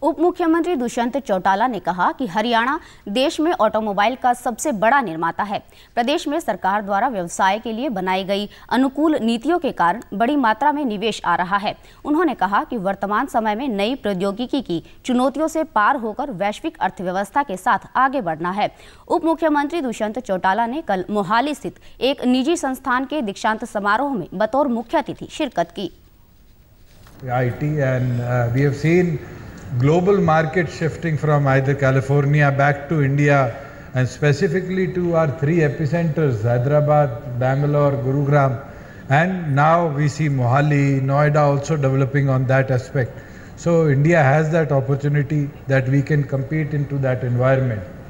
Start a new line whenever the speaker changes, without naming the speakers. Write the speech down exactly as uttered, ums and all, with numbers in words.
उप मुख्यमंत्री दुष्यंत चौटाला ने कहा कि हरियाणा देश में ऑटोमोबाइल का सबसे बड़ा निर्माता है। प्रदेश में सरकार द्वारा व्यवसाय के लिए बनाई गई अनुकूल नीतियों के कारण बड़ी मात्रा में निवेश आ रहा है। उन्होंने कहा कि वर्तमान समय में नई प्रौद्योगिकी की चुनौतियों से पार होकर वैश्विक अर्थव्यवस्था के साथ आगे बढ़ना है। उप मुख्यमंत्री दुष्यंत चौटाला ने कल मोहाली स्थित एक निजी संस्थान के दीक्षांत समारोह में बतौर मुख्य अतिथि शिरकत की।
I T and uh, we have seen global market shifting from either California back to India and specifically to our three epicenters, Hyderabad, Bangalore, Gurugram, and now we see Mohali, Noida also developing on that aspect. So India has that opportunity that we can compete into that environment.